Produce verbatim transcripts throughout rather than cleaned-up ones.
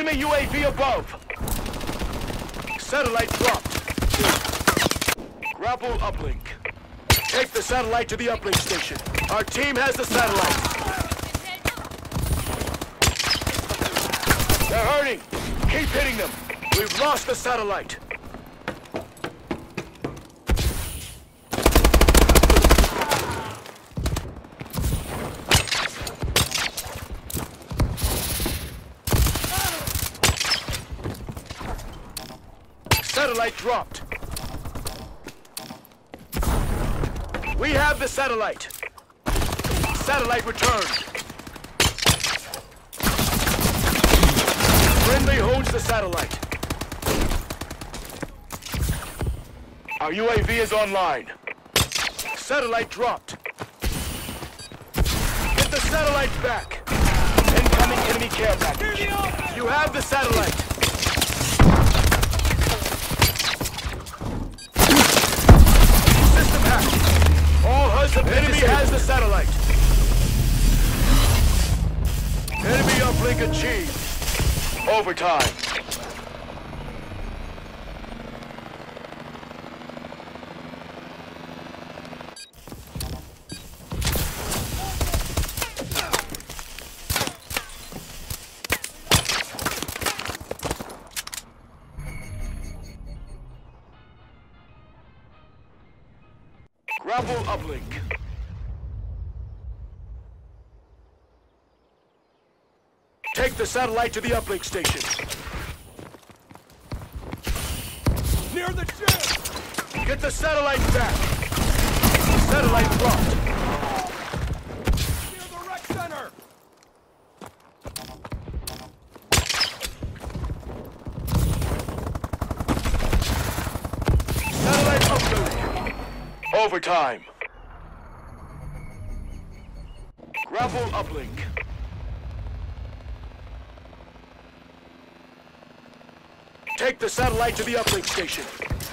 Enemy U A V above. Satellite dropped. Grapple uplink. Take the satellite to the uplink station. Our team has the satellite. They're hurting. Keep hitting them. We've lost the satellite. Satellite dropped. We have the satellite. Satellite returned. Friendly holds the satellite. Our U A V is online. Satellite dropped. Get the satellite back. Incoming enemy care package. You have the satellite. System hacked. All H U D have enemy has the satellite. Enemy uplink achieved. Overtime. Grapple uplink. Take the satellite to the uplink station. Near the ship! Get the satellite back! Satellite dropped. Near the rec center! Satellite uploaded. Overtime. Grapple uplink. Take the satellite to the uplink station.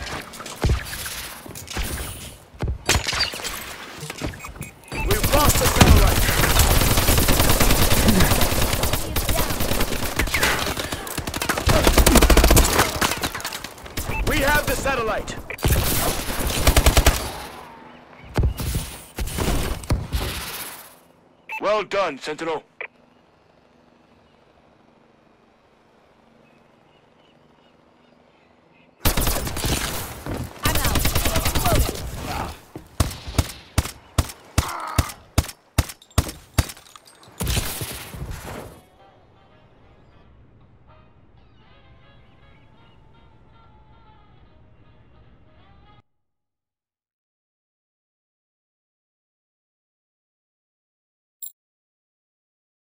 We've lost the satellite. We have the satellite. Well done, Sentinel.